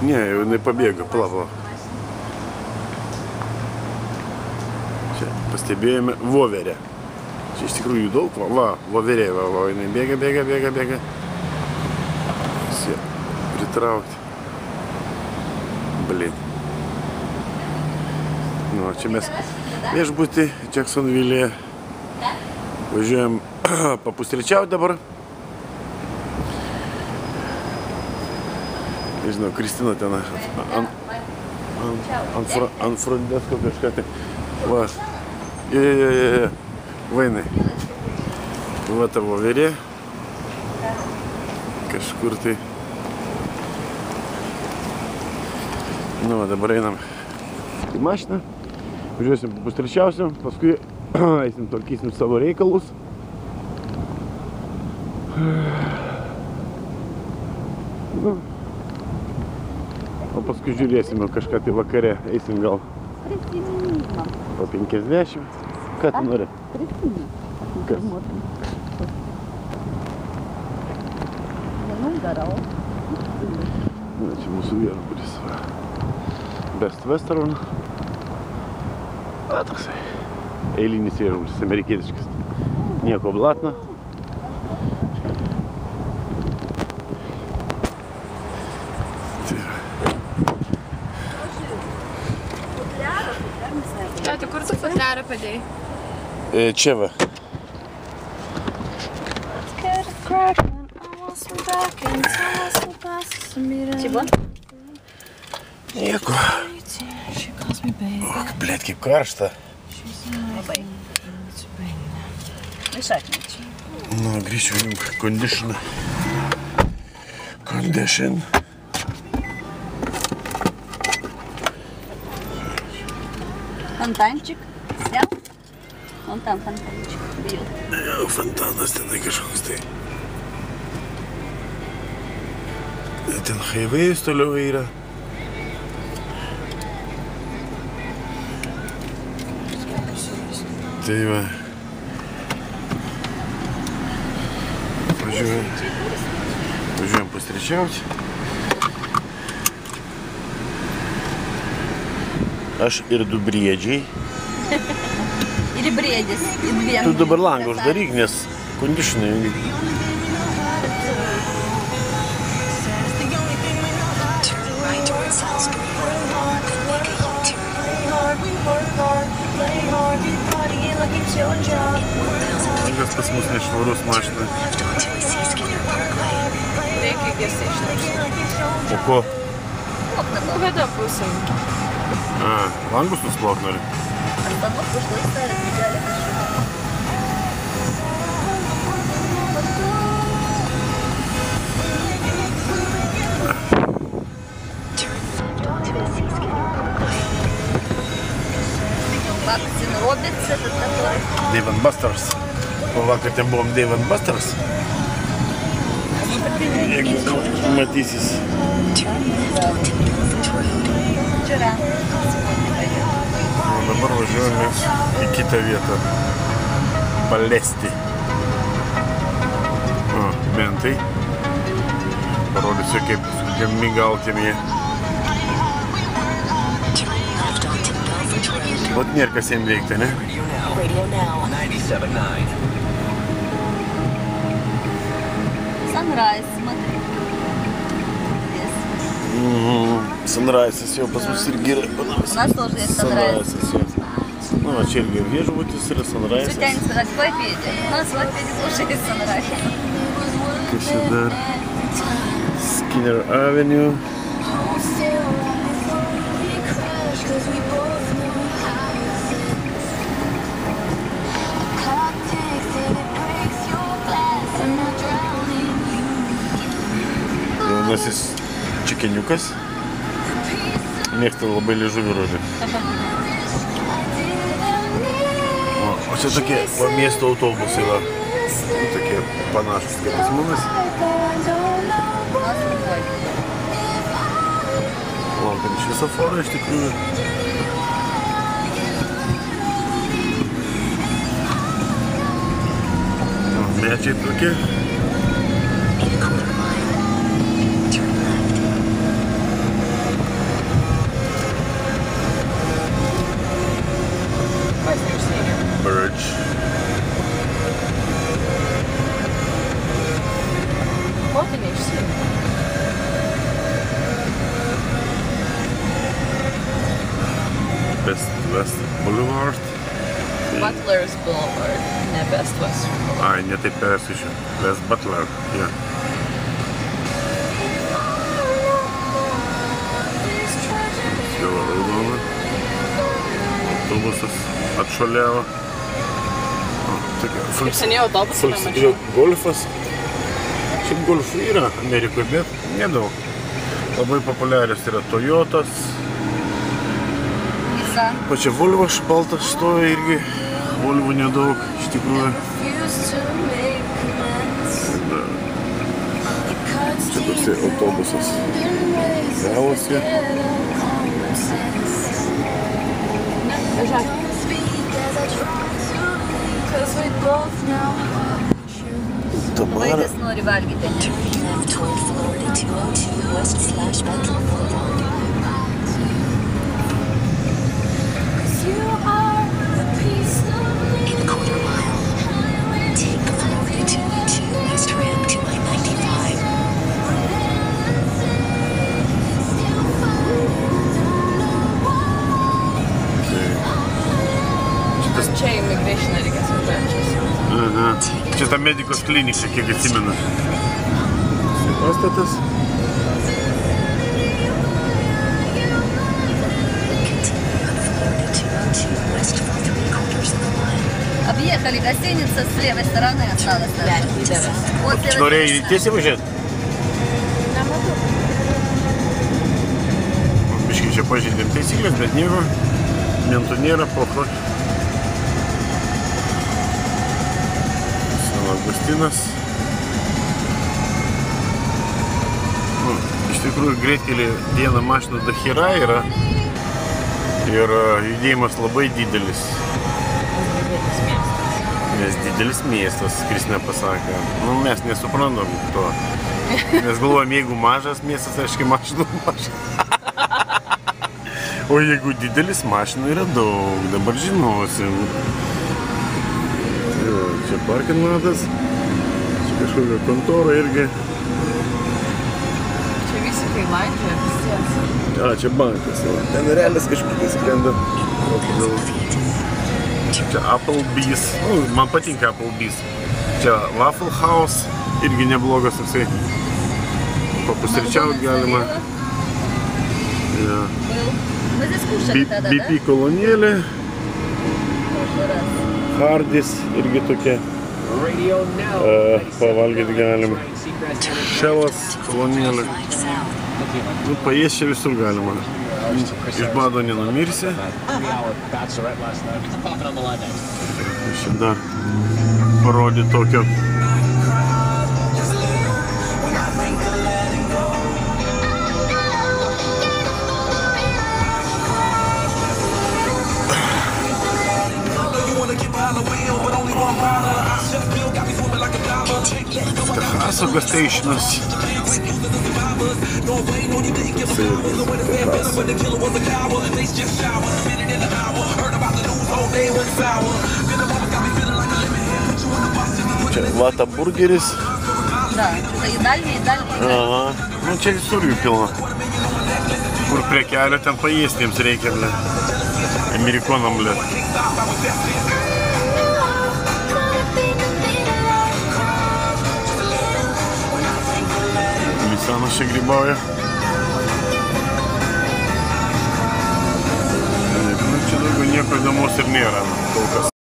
Ne, jau jinai pabėga, pala. Čia pastebėjome voverę. Čia iš tikrųjų daug, voverė, jinai bėga. Visi pritraukti. Blin. Nu, čia mes viešbutį Jacksonville'e. Važiuojam papustrečiauti dabar. Nežinau, Kristina ten ant frondesko kažką tai. Va. Vainai. Va ta voverė. Kažkur tai. Nu, va, dabar einam į mašiną. Važiuosim papustrečiausim, paskui eisim tvarkysim savo reikalus. Nu. O paskui žiūrėsime kažką tai vakare. Eisim gal po 50. Ką tu nori? Kas? Na, čia mūsų viešbutis. Best Western. Na, toksai eilinis viešbutis, amerikietiškas. Nieko blatna. Tai kur tu futliarą padėjai? Čia va. Čia buvo? Nieko. Blėt, kaip karšta. Labai. Išatmečiai. Nu, grįžčiau jums condition. Фонтанчик снял? Вон там фонтанчик бьет. Фонтаnas tenai kažkoks tai. Ten highway'us toliau yra. Tai va. Važiuojam pustrečiauti. Aš ir du briedžiai. Ir briedis. Tu dabar langą uždaryk, nes kondišinai. Langas pas mus nešvarus mašina. Reikia gėsiai išnešti. O ko? Kada pusėm? Langus nusplauk nori? Остановку, что и ставят, бежали Максим Робинс этот такой. Dave & Buster's. Vakar ten buvom Dave & Buster's. Jeigu matysis. Вчера. Dabar važiuojame į kitą vietą. Balesti. Bentai. Parodysiu, kaip migautim jie. Vat nėra kas jiem veikti, ne? Sunrise, смотри. Sunrise'as jau pas mus irgi yra. У нас тоже есть Sunrise. Nu, va, čia irgi viešbutis yra Sunrise'as. Что тянется сказать, в Клайпеде? У нас в Клайпеде тоже есть Sunrise. Kas čia dar? Skinner Avenue. Jaunasis čikeniukas. Mėgsta labai liežuvį rodyti. O čia tokie miesto autobusai va. Tokie panašus kaip pas mumis. Laukiam šviesoforą iš tikrųjų. Medžiai tokie. West Boulevard. Butler's Boulevard, ne Best Western Boulevard. Ai, ne taip persišiu. West Butler. Yeah. Vėl raudona. Autobusas atšuoliavo. Kaip seniai autobusų nemačiau. Golfas. Šiaip golfų yra Amerikoje, bet nedaug. Labai populiarios yra Toyotas. Nissan. Pačia Volvo baltas stoja irgi. Volvo nedaug, iš tikrųjų. Čia toksai autobusas. Gavosi. Dabar Vaikas nori valgyti. Čia immigration reikės važiuojančias. Aha. Čia ta medikos klinika, kiek atsimenu. Pastatas. Объехали гостиница с левой стороны осталось. Вот с левой Norėjai стороны. tiesiai važiuoti? Biškai čia pažeidėm taisyklės, bet nieko. Mentų nėra, pokro. San Augustinas. Iš tikrųjų, greitkelį dieną mašinų dachira yra. Ir judėjimas labai didelis. Nes didelis miestas, Kristina pasakė. Nu, mes nesuprantam to. Mes galvojam, jeigu mažas miestas, aiškiai mašinų mažas. O jeigu didelis, mašinų yra daug. Dabar žinosim. Jo, čia parkinatas. Čia kažkokia kontora irgi. Čia visi kai laidžioja visiems. A, čia bankas. Ten realis kažkokias skrenda. Čia Applebee's. Nu, man patinka Applebee's. Čia Waffle House. Irgi neblogas toksai. Papusryčiaut galima. Ja. Мы здесь кушали тогда, BP kolonėlė. Hardys irgi tokia. Pavalgyti galima. Shellas kolonėlė. Nu, paės čia visur galima. Iš bado nenumirsi. Čia dar parodė tokio. Techaso gas stationas. Čia Vata burgeris. Да, что-то едальня. Aha. Nu, čia visur jų pilna. Kur prie kelio, ten paėsti jiems reikia, ble. Amerikonam, ble. Misanas čia grybauja. Nu, čia daugiau nieko įdomus ir nėra, kol kas.